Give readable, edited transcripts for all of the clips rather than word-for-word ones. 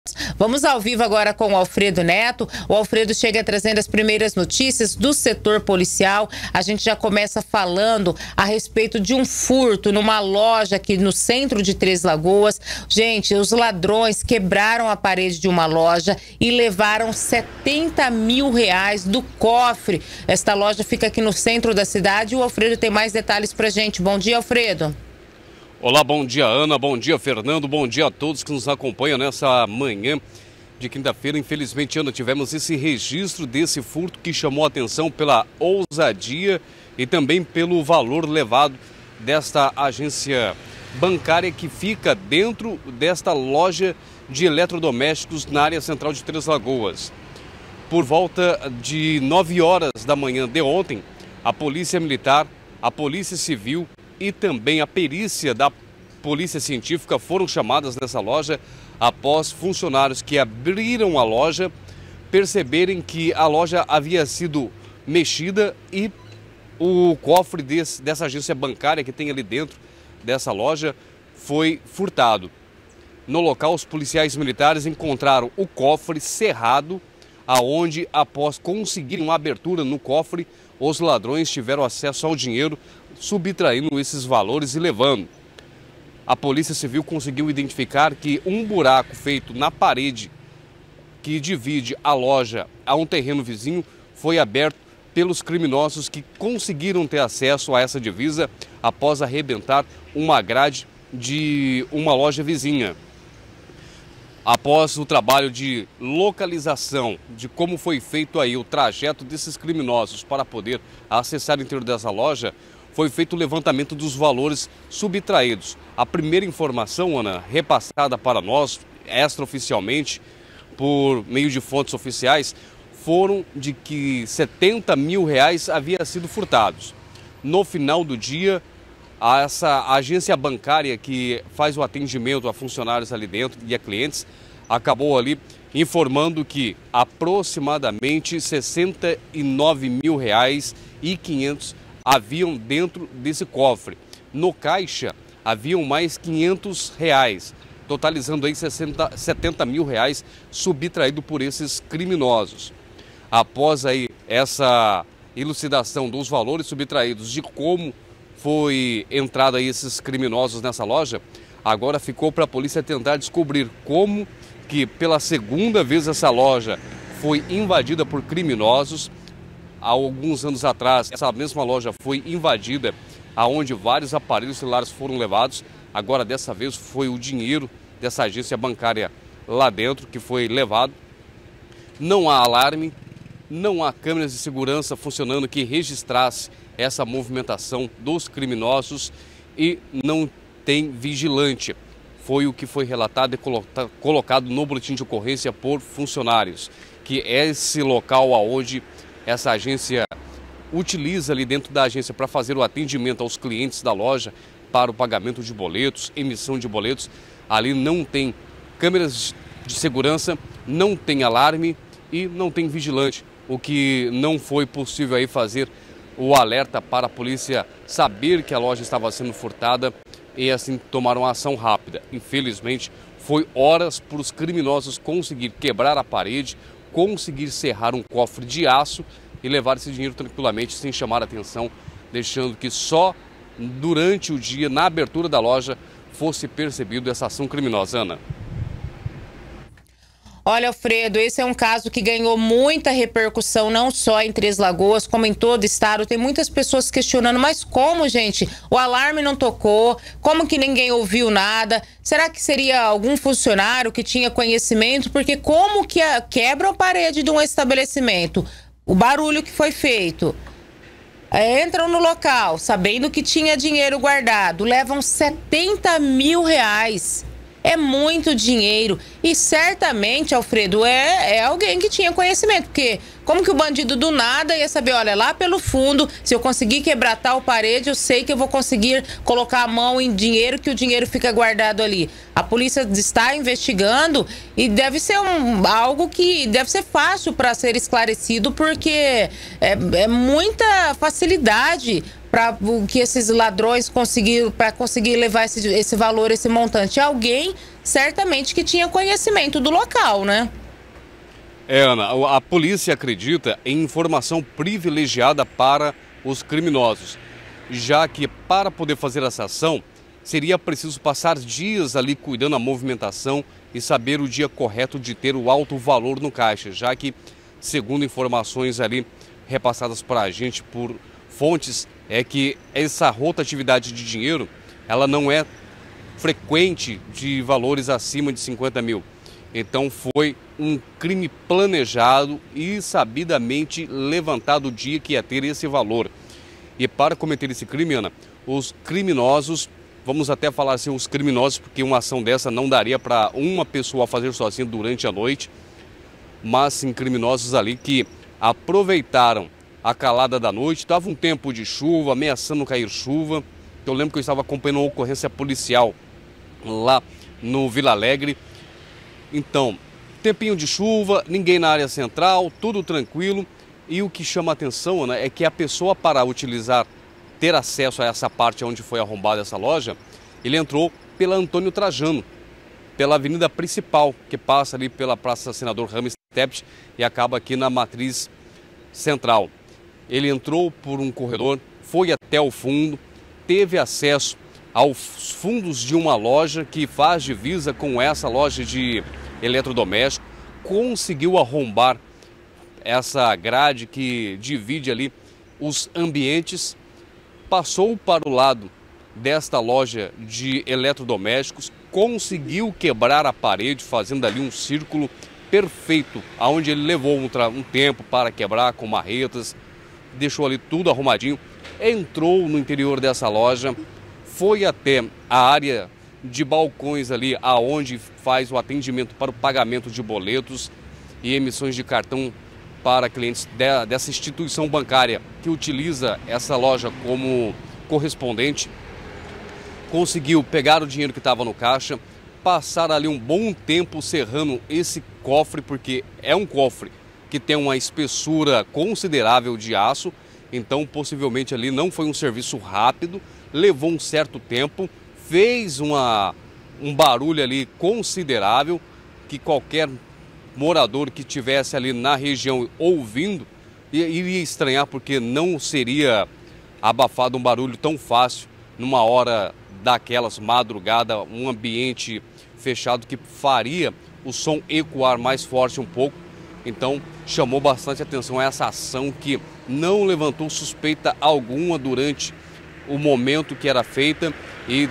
Vamos ao vivo agora com o Alfredo Neto. O Alfredo chega trazendo as primeiras notícias do setor policial. A gente já começa falando a respeito de um furto numa loja aqui no centro de Três Lagoas. Gente, os ladrões quebraram a parede de uma loja e levaram 70 mil reais do cofre. Esta loja fica aqui no centro da cidade e o Alfredo tem mais detalhes pra gente. Bom dia, Alfredo. Olá, bom dia Ana, bom dia Fernando, bom dia a todos que nos acompanham nessa manhã de quinta-feira. Infelizmente, Ana, tivemos esse registro desse furto que chamou a atenção pela ousadia e também pelo valor levado desta agência bancária que fica dentro desta loja de eletrodomésticos na área central de Três Lagoas. Por volta de 9 horas da manhã de ontem, a Polícia Militar, a Polícia Civil e também a perícia da Polícia Científica foram chamadas nessa loja após funcionários que abriram a loja perceberem que a loja havia sido mexida e o cofre dessa agência bancária que tem ali dentro dessa loja foi furtado. No local, os policiais militares encontraram o cofre cerrado, aonde, após conseguirem uma abertura no cofre, os ladrões tiveram acesso ao dinheiro, subtraindo esses valores e levando. A Polícia Civil conseguiu identificar que um buraco feito na parede que divide a loja a um terreno vizinho foi aberto pelos criminosos que conseguiram ter acesso a essa divisa após arrebentar uma grade de uma loja vizinha. Após o trabalho de localização de como foi feito aí o trajeto desses criminosos para poder acessar o interior dessa loja, foi feito o levantamento dos valores subtraídos. A primeira informação, Ana, repassada para nós extraoficialmente por meio de fontes oficiais, foram de que 70 mil reais havia sido furtados. No final do dia, essa agência bancária que faz o atendimento a funcionários ali dentro e a clientes acabou ali informando que aproximadamente 69 mil reais e 500 haviam dentro desse cofre. No caixa haviam mais 500 reais, totalizando aí 70 mil reais subtraído por esses criminosos. Após aí essa elucidação dos valores subtraídos, de como foi entrado aí esses criminosos nessa loja, agora ficou para a polícia tentar descobrir como que pela segunda vez essa loja foi invadida por criminosos. Há alguns anos atrás, essa mesma loja foi invadida, aonde vários aparelhos celulares foram levados. Agora, dessa vez, foi o dinheiro dessa agência bancária lá dentro que foi levado. Não há alarme, não há câmeras de segurança funcionando que registrasse essa movimentação dos criminosos e não tem vigilante. Foi o que foi relatado e colocado no boletim de ocorrência por funcionários, que é esse local aonde essa agência utiliza ali dentro da agência para fazer o atendimento aos clientes da loja para o pagamento de boletos, emissão de boletos. Ali não tem câmeras de segurança, não tem alarme e não tem vigilante, o que não foi possível aí fazer o alerta para a polícia saber que a loja estava sendo furtada e assim tomaram uma ação rápida. Infelizmente, foi horas para os criminosos conseguir quebrar a parede, conseguir serrar um cofre de aço e levar esse dinheiro tranquilamente, sem chamar a atenção, deixando que só durante o dia, na abertura da loja, fosse percebido essa ação criminosa. Ana. Olha, Alfredo, esse é um caso que ganhou muita repercussão, não só em Três Lagoas, como em todo o estado. Tem muitas pessoas questionando, mas como, gente? O alarme não tocou? Como que ninguém ouviu nada? Será que seria algum funcionário que tinha conhecimento? Porque como que quebram a parede de um estabelecimento? O barulho que foi feito. Entram no local, sabendo que tinha dinheiro guardado, levam 70 mil reais. É muito dinheiro e certamente, Alfredo, é alguém que tinha conhecimento, porque como que o bandido do nada ia saber, olha, lá pelo fundo, se eu conseguir quebrar tal parede, eu sei que eu vou conseguir colocar a mão em dinheiro, que o dinheiro fica guardado ali. A polícia está investigando e deve ser algo que deve ser fácil para ser esclarecido, porque é muita facilidade para que esses ladrões conseguir levar esse valor, esse montante. Alguém certamente que tinha conhecimento do local, né? Ana, a polícia acredita em informação privilegiada para os criminosos, já que para poder fazer essa ação, seria preciso passar dias ali cuidando da movimentação e saber o dia correto de ter o alto valor no caixa, já que, segundo informações ali repassadas para a gente por fontes, é que essa rotatividade de dinheiro, ela não é frequente de valores acima de 50 mil. Então foi um crime planejado e sabidamente levantado o dia que ia ter esse valor. E para cometer esse crime, Ana, os criminosos, vamos até falar assim, os criminosos, porque uma ação dessa não daria para uma pessoa fazer sozinha durante a noite, mas sim criminosos ali que aproveitaram a calada da noite, estava um tempo de chuva, ameaçando cair chuva. Eu lembro que eu estava acompanhando uma ocorrência policial lá no Vila Alegre. Então, tempinho de chuva, ninguém na área central, tudo tranquilo. E o que chama a atenção, né, é que a pessoa, para ter acesso a essa parte onde foi arrombada essa loja, ele entrou pela Antônio Trajano, pela avenida principal, que passa ali pela Praça Senador Rames Tebet e acaba aqui na Matriz Central. Ele entrou por um corredor, foi até o fundo, teve acesso aos fundos de uma loja que faz divisa com essa loja de eletrodoméstico, conseguiu arrombar essa grade que divide ali os ambientes, passou para o lado desta loja de eletrodomésticos, conseguiu quebrar a parede, fazendo ali um círculo perfeito, aonde ele levou um tempo para quebrar com marretas, deixou ali tudo arrumadinho, entrou no interior dessa loja, foi até a área de balcões ali, aonde faz o atendimento para o pagamento de boletos e emissões de cartão para clientes dessa instituição bancária que utiliza essa loja como correspondente. Conseguiu pegar o dinheiro que estava no caixa, passar ali um bom tempo cerrando esse cofre, porque é um cofre que tem uma espessura considerável de aço, então possivelmente ali não foi um serviço rápido, levou um certo tempo, fez um barulho ali considerável, que qualquer morador que estivesse ali na região ouvindo iria estranhar, porque não seria abafado um barulho tão fácil numa hora daquelas, madrugada, um ambiente fechado que faria o som ecoar mais forte um pouco. Então chamou bastante atenção essa ação, que não levantou suspeita alguma durante o momento que era feita, e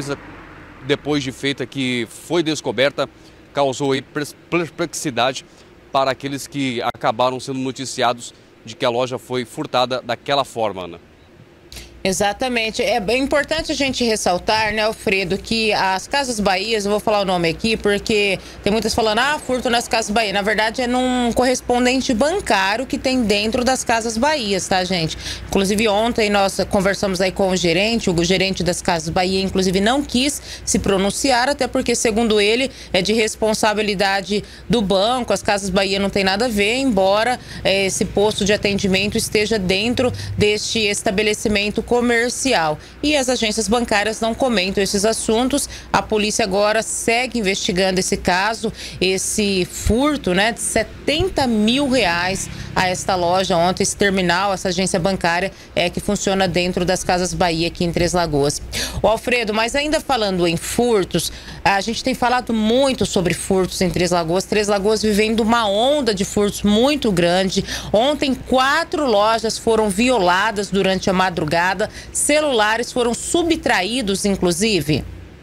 depois de feita, que foi descoberta, causou aí perplexidade para aqueles que acabaram sendo noticiados de que a loja foi furtada daquela forma, Ana. Exatamente. É bem importante a gente ressaltar, né, Alfredo, que as Casas Bahias, eu vou falar o nome aqui porque tem muitas falando, furto nas Casas Bahia. Na verdade, é num correspondente bancário que tem dentro das Casas Bahias, tá, gente? Inclusive, ontem nós conversamos aí com o gerente das Casas Bahia, inclusive não quis se pronunciar, até porque, segundo ele, é de responsabilidade do banco, as Casas Bahia não tem nada a ver, embora esse posto de atendimento esteja dentro deste estabelecimento comercial. E as agências bancárias não comentam esses assuntos. A polícia agora segue investigando esse caso, esse furto, né, de R$70 mil a esta loja ontem, esse terminal, essa agência bancária que funciona dentro das Casas Bahia aqui em Três Lagoas. O Alfredo, mas ainda falando em furtos, a gente tem falado muito sobre furtos em Três Lagoas vivendo uma onda de furtos muito grande. Ontem 4 lojas foram violadas durante a madrugada, celulares foram subtraídos, inclusive.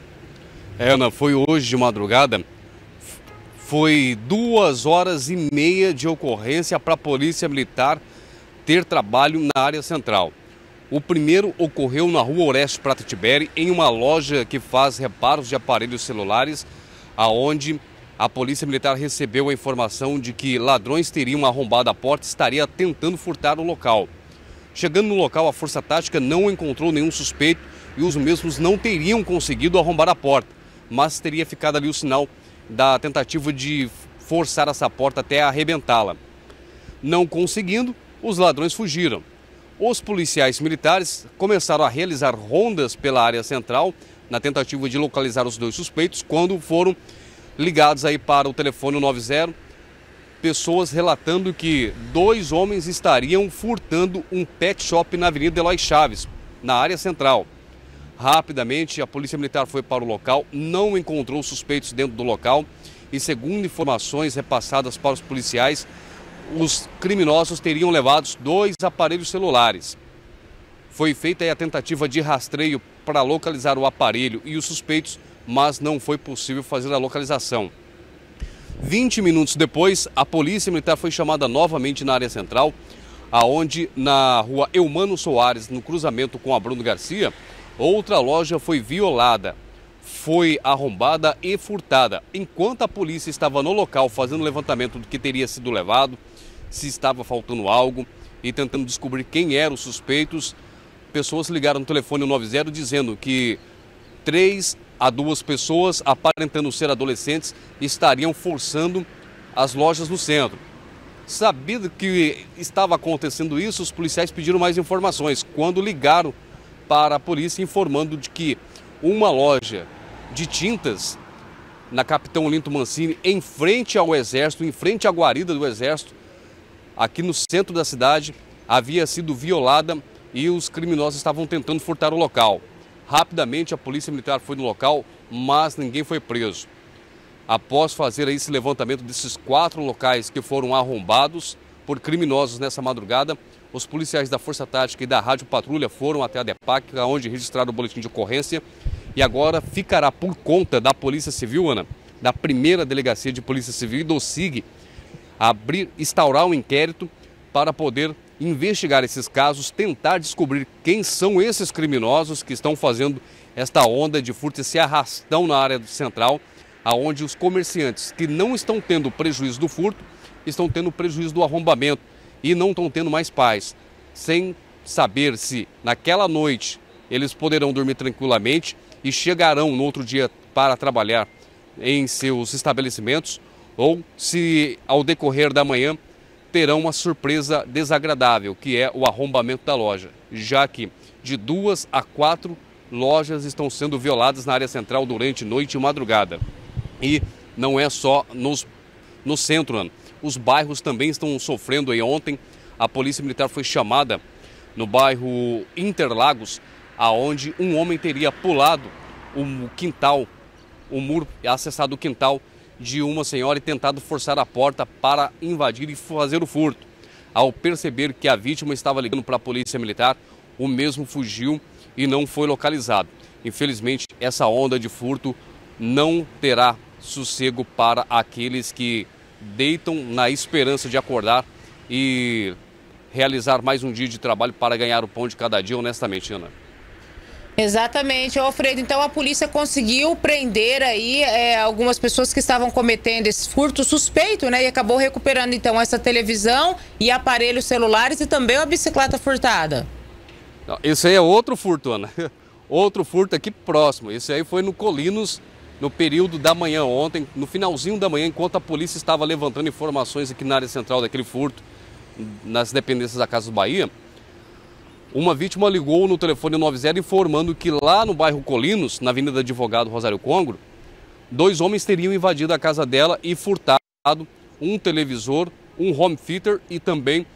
Ana, foi hoje de madrugada, foi 2h30 de ocorrência para a Polícia Militar ter trabalho na área central. O primeiro ocorreu na Rua Oreste Prata Tiberi, em uma loja que faz reparos de aparelhos celulares, aonde a Polícia Militar recebeu a informação de que ladrões teriam arrombado a porta e estaria tentando furtar o local. Chegando no local, a Força Tática não encontrou nenhum suspeito e os mesmos não teriam conseguido arrombar a porta, mas teria ficado ali o sinal da tentativa de forçar essa porta até arrebentá-la. Não conseguindo, os ladrões fugiram. Os policiais militares começaram a realizar rondas pela área central na tentativa de localizar os 2 suspeitos, quando foram ligados aí para o telefone 90, pessoas relatando que 2 homens estariam furtando um pet shop na Avenida Eloy Chaves, na área central. Rapidamente, a Polícia Militar foi para o local, não encontrou suspeitos dentro do local e, segundo informações repassadas para os policiais, os criminosos teriam levado 2 aparelhos celulares. Foi feita aí a tentativa de rastreio para localizar o aparelho e os suspeitos, mas não foi possível fazer a localização. 20 minutos depois, a Polícia Militar foi chamada novamente na área central, aonde na rua Eumano Soares, no cruzamento com a Bruno Garcia, outra loja foi violada, foi arrombada e furtada. Enquanto a polícia estava no local fazendo o levantamento do que teria sido levado, se estava faltando algo e tentando descobrir quem eram os suspeitos, pessoas ligaram no telefone 90 dizendo que 3 a 2 pessoas, aparentando ser adolescentes, estariam forçando as lojas no centro. Sabido que estava acontecendo isso, os policiais pediram mais informações, quando ligaram para a polícia informando de que uma loja de tintas na Capitão Olinto Mancini, em frente ao Exército, em frente à guarida do Exército, aqui no centro da cidade, havia sido violada e os criminosos estavam tentando furtar o local. Rapidamente a Polícia Militar foi no local, mas ninguém foi preso. Após fazer esse levantamento desses 4 locais que foram arrombados por criminosos nessa madrugada, os policiais da Força Tática e da Rádio Patrulha foram até a DEPAC, onde registraram o boletim de ocorrência, e agora ficará por conta da Polícia Civil, Ana, da primeira Delegacia de Polícia Civil e do SIG, instaurar um inquérito para poder investigar esses casos, tentar descobrir quem são esses criminosos que estão fazendo esta onda de furto, esse arrastão na área central, aonde os comerciantes que não estão tendo prejuízo do furto, estão tendo prejuízo do arrombamento e não estão tendo mais paz, sem saber se naquela noite eles poderão dormir tranquilamente e chegarão no outro dia para trabalhar em seus estabelecimentos, ou se ao decorrer da manhã terão uma surpresa desagradável, que é o arrombamento da loja, já que de 2 a 4 lojas estão sendo violadas na área central durante noite e madrugada. E não é só no centro, Ana. Os bairros também estão sofrendo. Aí ontem a Polícia Militar foi chamada no bairro Interlagos, aonde um homem teria pulado o muro, acessado o quintal de uma senhora e tentado forçar a porta para invadir e fazer o furto. Ao perceber que a vítima estava ligando para a Polícia Militar, o mesmo fugiu e não foi localizado. Infelizmente, essa onda de furto não terá sossego para aqueles que deitam na esperança de acordar e realizar mais um dia de trabalho para ganhar o pão de cada dia, honestamente, Ana. Exatamente, Alfredo. Então a polícia conseguiu prender aí algumas pessoas que estavam cometendo esse furto suspeito, né? E acabou recuperando então essa televisão e aparelhos celulares e também a bicicleta furtada. Esse aí é outro furto, Ana. Outro furto aqui próximo. Esse aí foi no Colinos, no período da manhã ontem, no finalzinho da manhã, enquanto a polícia estava levantando informações aqui na área central daquele furto, nas dependências da Casas Bahia. Uma vítima ligou no telefone 90 informando que lá no bairro Colinos, na Avenida Advogado Rosário Congro, 2 homens teriam invadido a casa dela e furtado um televisor, um home theater e também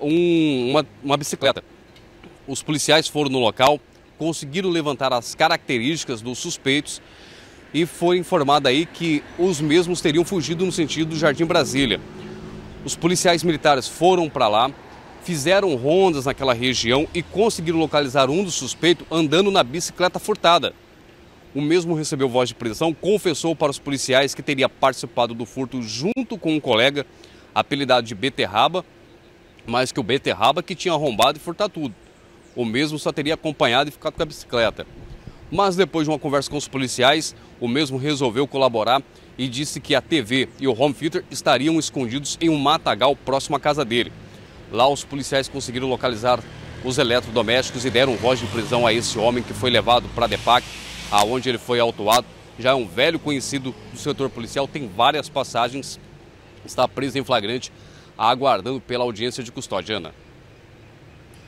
uma bicicleta. Os policiais foram no local, conseguiram levantar as características dos suspeitos e foi informado aí que os mesmos teriam fugido no sentido do Jardim Brasília. Os policiais militares foram para lá, fizeram rondas naquela região e conseguiram localizar um dos suspeitos andando na bicicleta furtada. O mesmo recebeu voz de prisão, confessou para os policiais que teria participado do furto junto com um colega, apelidado de Beterraba, mas que o Beterraba que tinha arrombado e furtado tudo. O mesmo só teria acompanhado e ficado com a bicicleta. Mas depois de uma conversa com os policiais, o mesmo resolveu colaborar e disse que a TV e o home theater estariam escondidos em um matagal próximo à casa dele. Lá os policiais conseguiram localizar os eletrodomésticos e deram voz de prisão a esse homem que foi levado para a DEPAC, aonde ele foi autuado. Já é um velho conhecido do setor policial, tem várias passagens, está preso em flagrante, aguardando pela audiência de custódia, Ana.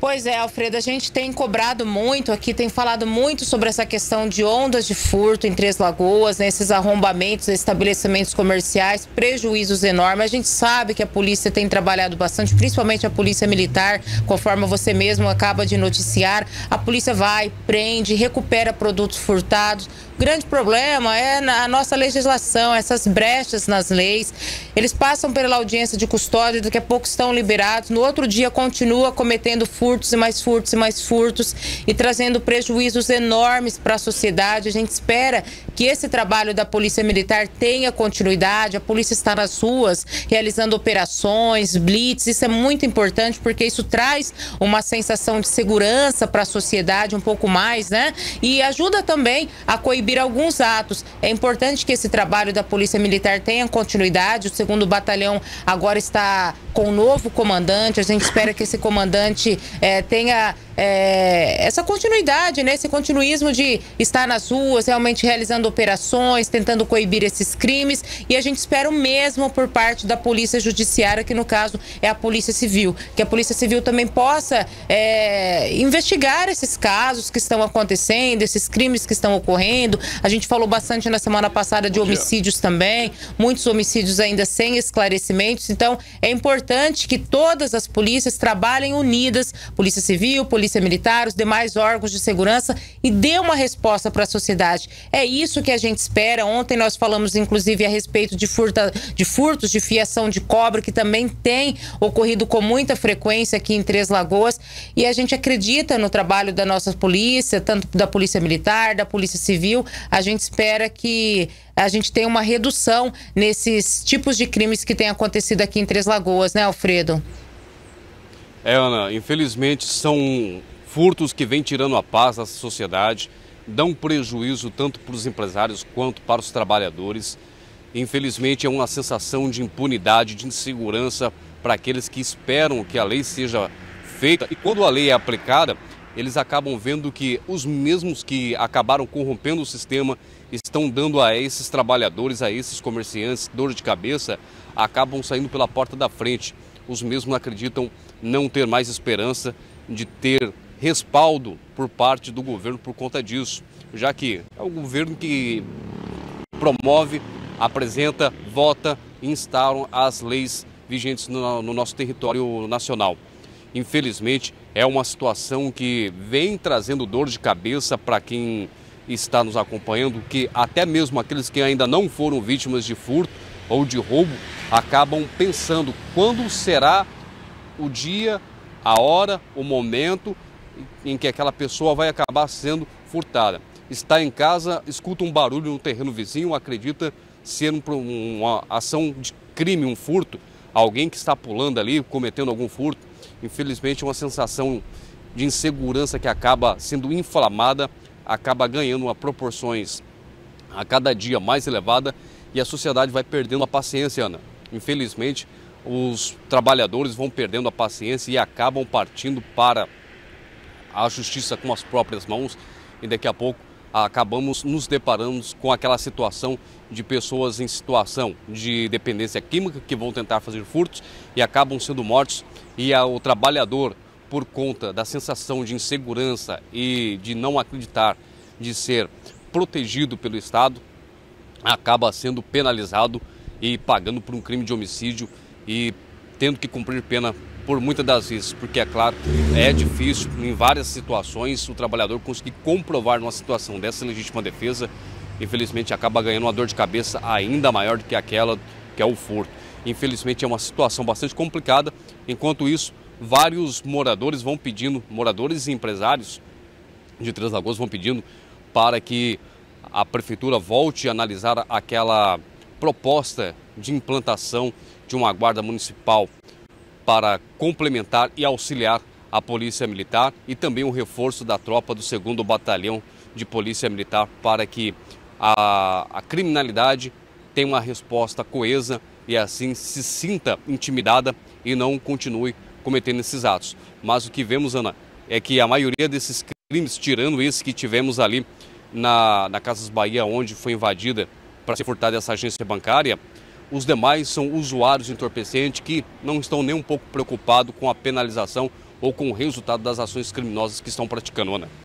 Pois é, Alfredo, a gente tem cobrado muito aqui, tem falado muito sobre essa questão de ondas de furto em Três Lagoas, né, esses arrombamentos, estabelecimentos comerciais, prejuízos enormes. A gente sabe que a polícia tem trabalhado bastante, principalmente a polícia militar, conforme você mesmo acaba de noticiar. A polícia vai, prende, recupera produtos furtados. O grande problema é a nossa legislação, essas brechas nas leis. Eles passam pela audiência de custódia, daqui a pouco estão liberados, no outro dia continua cometendo furtos e mais furtos e mais furtos e trazendo prejuízos enormes para a sociedade. A gente espera que esse trabalho da Polícia Militar tenha continuidade. A polícia está nas ruas realizando operações, blitz. Isso é muito importante porque isso traz uma sensação de segurança para a sociedade um pouco mais, né? E ajuda também a coibir alguns atos. É importante que esse trabalho da Polícia Militar tenha continuidade. O 2º Batalhão agora está com um novo comandante. A gente espera que esse comandante tenha essa continuidade, né? Esse continuismo de estar nas ruas, realmente realizando operações, tentando coibir esses crimes. E a gente espera o mesmo por parte da Polícia Judiciária, que no caso é a Polícia Civil. Que a Polícia Civil também possa investigar esses casos que estão acontecendo, esses crimes que estão ocorrendo. A gente falou bastante na semana passada de homicídios também, muitos homicídios ainda sem esclarecimentos. Então é importante que todas as polícias trabalhem unidas, Polícia Civil, Polícia Militar, os demais órgãos de segurança, e dê uma resposta para a sociedade. É isso que a gente espera. Ontem nós falamos inclusive a respeito de furtos de fiação de cobre, que também tem ocorrido com muita frequência aqui em Três Lagoas, e a gente acredita no trabalho da nossa polícia, tanto da Polícia Militar, da Polícia Civil. A gente espera que a gente tenha uma redução nesses tipos de crimes que têm acontecido aqui em Três Lagoas, né, Alfredo? Ana, infelizmente são furtos que vêm tirando a paz da sociedade, dão prejuízo tanto para os empresários quanto para os trabalhadores. Infelizmente é uma sensação de impunidade, de insegurança para aqueles que esperam que a lei seja feita. E quando a lei é aplicada, eles acabam vendo que os mesmos que acabaram corrompendo o sistema estão dando a esses trabalhadores, a esses comerciantes, dor de cabeça, acabam saindo pela porta da frente. Os mesmos acreditam não ter mais esperança de ter respaldo por parte do governo por conta disso, já que é o governo que promove, apresenta, vota e instala as leis vigentes no nosso território nacional. Infelizmente, é uma situação que vem trazendo dor de cabeça para quem está nos acompanhando, que até mesmo aqueles que ainda não foram vítimas de furto ou de roubo acabam pensando quando será o dia, a hora, o momento em que aquela pessoa vai acabar sendo furtada. Está em casa, escuta um barulho no terreno vizinho, acredita ser uma ação de crime, um furto, alguém que está pulando ali, cometendo algum furto. Infelizmente, uma sensação de insegurança que acaba sendo inflamada, acaba ganhando proporções a cada dia mais elevada e a sociedade vai perdendo a paciência, Ana. Infelizmente, os trabalhadores vão perdendo a paciência e acabam partindo para a justiça com as próprias mãos e daqui a pouco acabamos nos deparando com aquela situação de pessoas em situação de dependência química que vão tentar fazer furtos e acabam sendo mortos, e o trabalhador, por conta da sensação de insegurança e de não acreditar de ser protegido pelo Estado, acaba sendo penalizado e pagando por um crime de homicídio e tendo que cumprir pena por muitas das vezes, porque é claro, é difícil em várias situações o trabalhador conseguir comprovar numa situação dessa legítima defesa. Infelizmente acaba ganhando uma dor de cabeça ainda maior do que aquela que é o furto. Infelizmente é uma situação bastante complicada. Enquanto isso, vários moradores vão pedindo, moradores e empresários de Três Lagoas vão pedindo para que a prefeitura volte a analisar aquela proposta de implantação de uma guarda municipal para complementar e auxiliar a Polícia Militar e também o reforço da tropa do 2º Batalhão de Polícia Militar para que a criminalidade tenha uma resposta coesa e assim se sinta intimidada e não continue cometendo esses atos. Mas o que vemos, Ana, é que a maioria desses crimes, tirando esse que tivemos ali na Casas Bahia, onde foi invadida para ser furtada essa agência bancária, os demais são usuários de entorpecente que não estão nem um pouco preocupados com a penalização ou com o resultado das ações criminosas que estão praticando, Ana.